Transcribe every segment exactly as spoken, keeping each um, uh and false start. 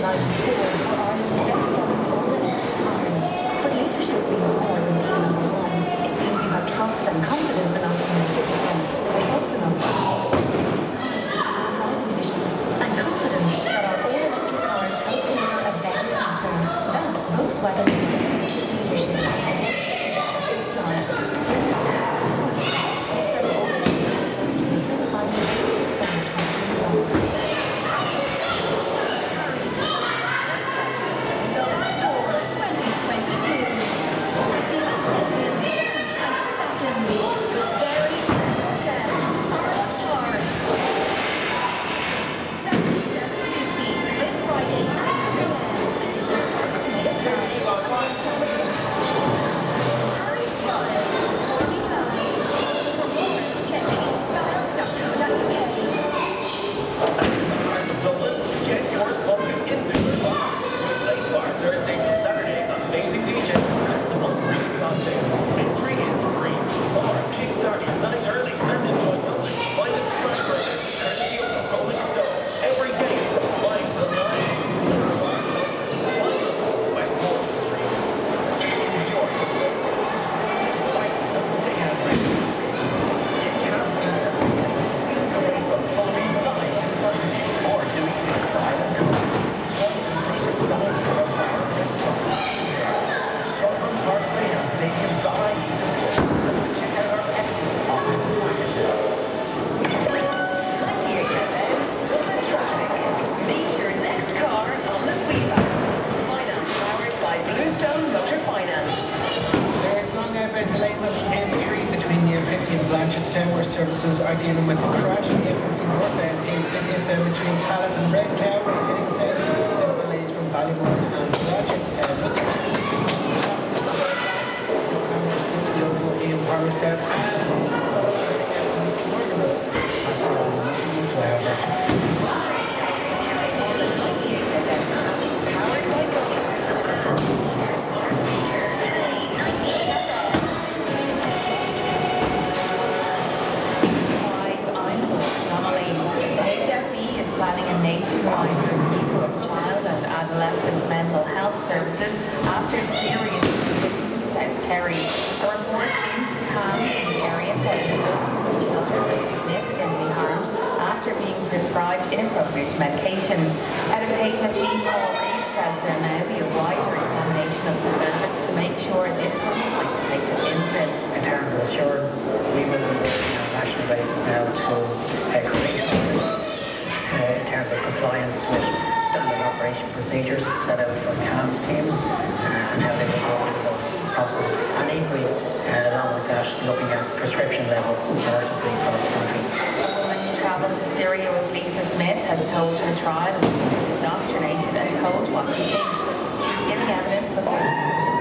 ninety-four were Ireland's best-selling all-electric cars. But leadership means more than being number one. It means you have trust and confidence in us to make a difference. Trust in us to create all-electric cars with zero driving emissions. And confidence that our all-electric cars help deliver a better future. That's Volkswagen electric leadership. And this is just the start. Services are dealing with the crash. The M fifteen northbound is busiest uh, between Talent and Red Cow. Heading south, there's delays from Ballymore and Blodgett. Uh, but there is a the Oval in Power South and so heading out on the Sligo Road. That's all on the Michigan flyover. Planning a nationwide review of child and adolescent mental health services after serious incidents in South Kerry. A report into hands in the area found dozens of children were significantly harmed after being prescribed inappropriate medication. Out of H S E, Paul Reid says there now be a wider examination of the service to make sure this was an isolated incident. In terms of assurance, we will be working on a national basis now to uh, create Uh, in terms of compliance with standard operation procedures set out for CAMS teams uh, and how they will go through those processes. And equally, uh, along with that, looking at prescription levels comparatively across the country. A woman who travelled to Syria with Lisa Smith has told her trial and was indoctrinated and told what to think. She's giving evidence before the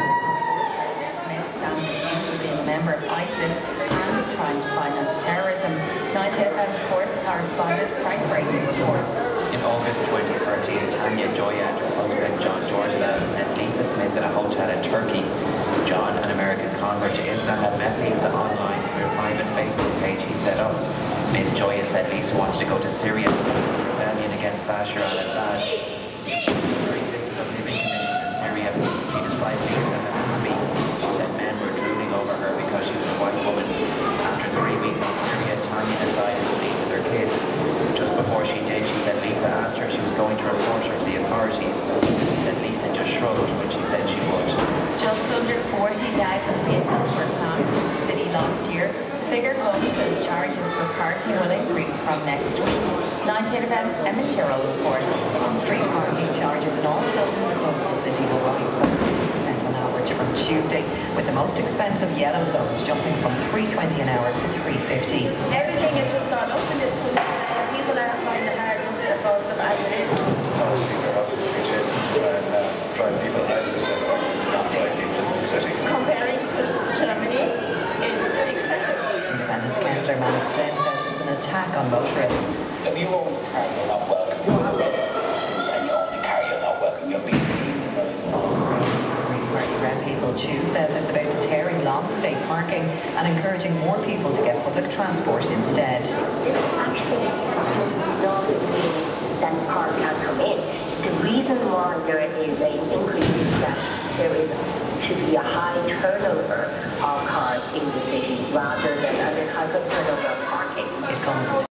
Smith stands accused of being a member of ISIS and trying to finance terrorism. nine F M's sports correspondent Frank Brady reports. In August twenty thirteen, Tanya Joya and her husband John George last met Lisa Smith at a hotel in Turkey. John, an American convert to Islam, had met Lisa online through a private Facebook page he set up. Miz Joya said Lisa wanted to go to Syria, rebellion against Bashar al-Assad. Very difficult living conditions in Syria. She described Lisa as happy. She said men were drooling over her because she was a white woman. After three weeks in Syria, Tanya decided to leave with her kids. Just before she did, she said Lisa asked her if she was going to report her to the authorities. She said Lisa just shrugged when she said she would. Just under forty thousand vehicles were planned in the city last year. The figure comes as charges for parking will increase from next week. nine F M's Emma Tyrrell reports. On-street parking charges in all zones across the city will rise by two percent on average from Tuesday, with the most expensive yellow zones jumping from three twenty an hour to three fifty. Everything is just gone up in this country, and people are finding it hard enough to afford them as it is. Obviously, they're obviously chasing to try and uh, drive people out of the city, not drive people into the city. Comparing to Germany, it's expensive. Independent councillor Malik Flynn says it's an attack on motorists. If you own a car, you're not welcome. You're a resident of the city, and you own a car, you're not welcome. You're being demonized. Green Party Rep Hazel Chu says it's about deterring long-stay parking and encouraging more people to get public transport instead. It's actually not mean that the car can't come in. The reason why wonder is an increase that there is to be a high turnover of cars in the city rather than other types of turnover of parking. It comes